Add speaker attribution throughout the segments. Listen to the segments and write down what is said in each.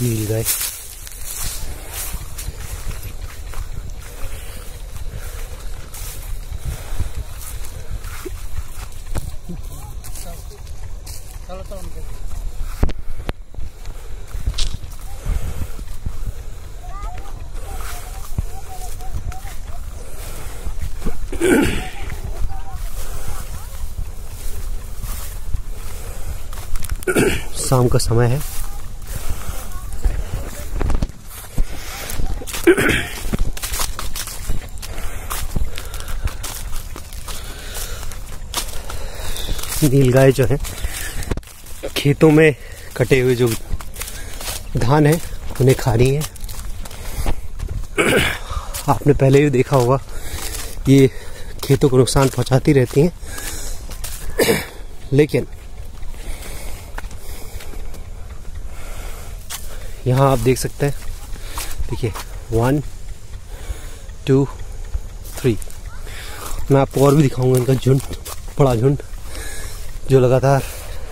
Speaker 1: नीलगाय। शाम का समय है। नीलगाय जो है खेतों में कटे हुए जो धान है उन्हें खा रही है। आपने पहले भी देखा होगा, ये खेतों को नुकसान पहुंचाती रहती हैं, लेकिन यहाँ आप देख सकते हैं, देखिए 1 2 3। मैं आपको और भी दिखाऊंगा इनका झुंड, बड़ा झुंड जो लगातार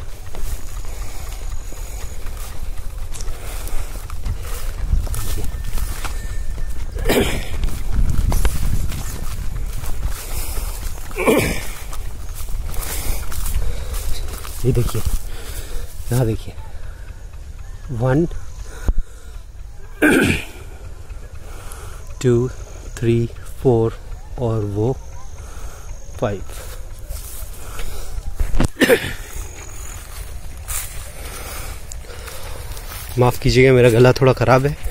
Speaker 1: ये देखिए, यहाँ देखिए 1 2 3 4 और वो 5। माफ कीजिएगा, मेरा गला थोड़ा खराब है।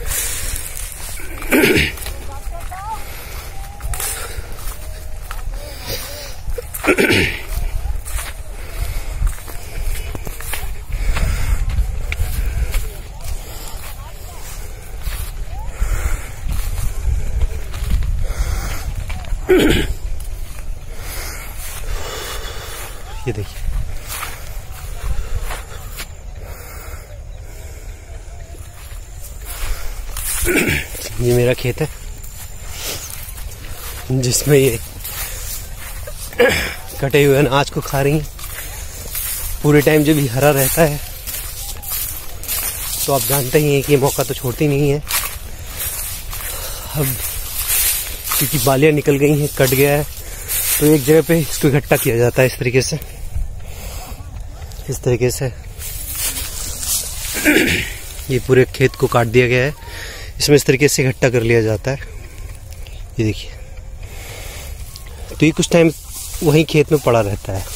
Speaker 1: ये देखिए, ये मेरा खेत है जिसमें ये कटे हुए अनाज को खा रही हैं। पूरे टाइम जब ये हरा रहता है तो आप जानते ही हैं कि ये मौका तो छोड़ती नहीं है। अब क्योंकि बालियां निकल गई हैं, कट गया है, तो एक जगह पे इसको इकट्ठा किया जाता है इस तरीके से। ये पूरे खेत को काट दिया गया है, इसमें इस तरीके से इकट्ठा कर लिया जाता है। ये देखिए, तो ये कुछ टाइम वहीं खेत में पड़ा रहता है।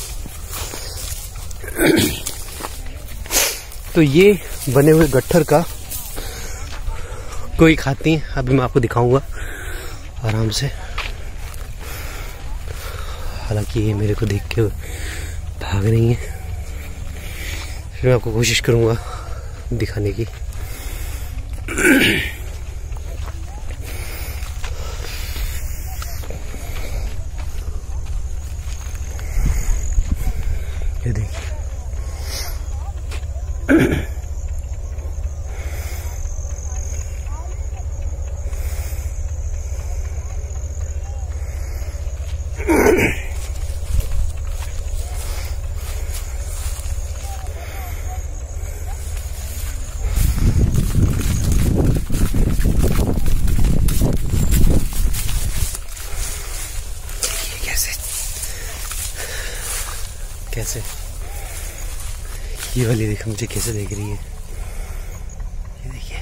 Speaker 1: तो ये बने हुए गट्ठर का कोई खाती हैं, अभी मैं आपको दिखाऊंगा आराम से। हालांकि ये मेरे को देख के भाग रही है, फिर मैं आपको कोशिश करूंगा दिखाने की। ये देखिए, कैसे ये वाली देखो मुझे कैसे देख रही है। ये देखिए,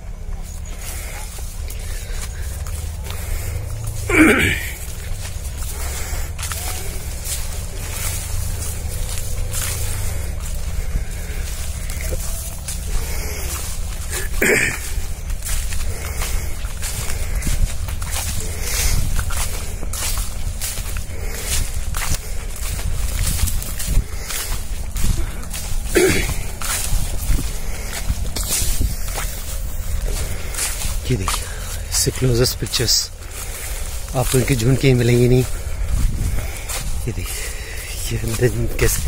Speaker 1: ये देखिए, इससे क्लोजेस्ट पिक्चर्स आपको इनके झुंड के मिलेंगी नहीं। ये देखिए, ये अंदर कैसे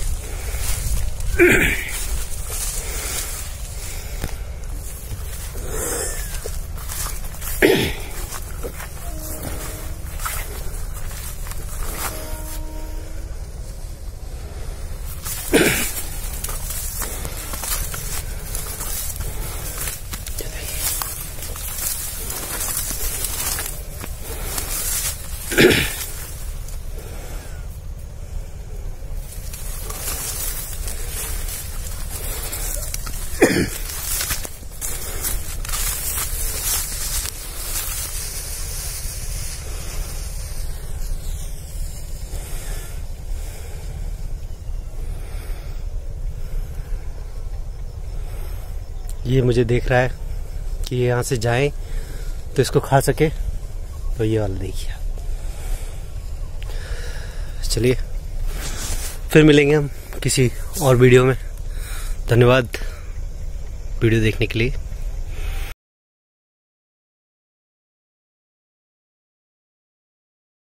Speaker 1: ये मुझे देख रहा है कि यहाँ से जाएं तो इसको खा सके, तो ये वाला देखिए। चलिए फिर मिलेंगे हम किसी और वीडियो में। धन्यवाद वीडियो देखने के लिए।